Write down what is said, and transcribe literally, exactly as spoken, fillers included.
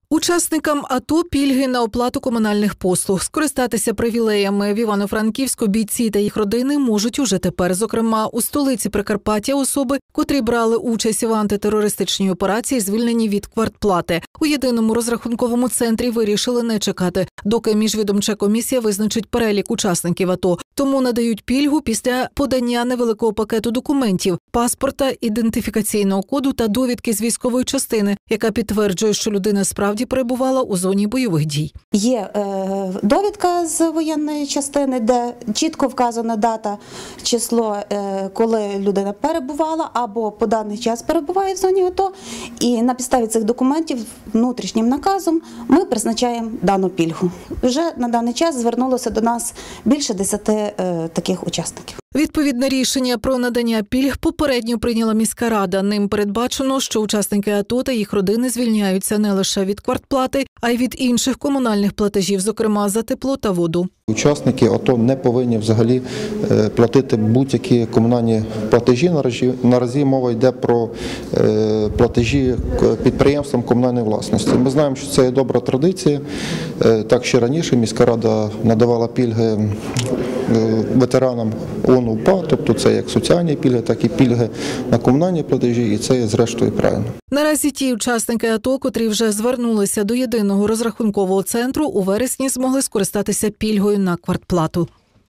Учасникам АТО пільги на оплату комунальних послуг. Скористатися привілеями в Івано-Франківську бійці та їх родини можуть уже тепер. Зокрема, у столиці Прикарпаття особи, котрі брали участь в антитерористичній операції, звільнені від квартплати. У єдиному розрахунковому центрі вирішили не чекати, доки міжвідомча комісія визначить перелік учасників АТО. Тому надають пільгу після подання невеликого пакету документів – паспорта, ідентифікаційного коду та довідки з військової частини, яка підтверджує, що людина справді перебувала у зоні бойових дій. Є е, довідка з воєнної частини, де чітко вказана дата, число, е, коли людина перебувала або по даний час перебуває в зоні АТО. І на підставі цих документів внутрішнім наказом ми призначаємо дану пільгу. Вже на даний час звернулося до нас більше десяти е, таких учасників. Відповідне рішення про надання пільг попередньо прийняла міська рада. Ним передбачено, що учасники АТО та їх родини звільняються не лише від квартплати, а й від інших комунальних платежів, зокрема за тепло та воду. Учасники АТО не повинні взагалі платити будь-які комунальні платежі. Наразі мова йде про платежі підприємствам комунальної власності. Ми знаємо, що це є добра традиція. Так ще раніше міська рада надавала пільги ветеранам ООН-УПА, тобто це як соціальні пільги, так і пільги на комунальні платежі, і це є зрештою правильно. Наразі ті учасники АТО, котрі вже звернулися до єдиного розрахункового центру, у вересні змогли скористатися пільгою на квартплату.